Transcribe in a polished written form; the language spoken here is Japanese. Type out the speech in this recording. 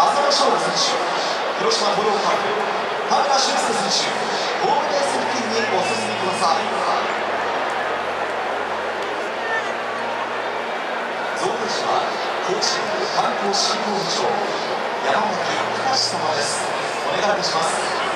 浅野翔吾選手、広島雇用カープ田村俊介選手、ホームベース付近にお進みください。贈呈者は甲子園観光振興部長山本隆様です。お願いいたします。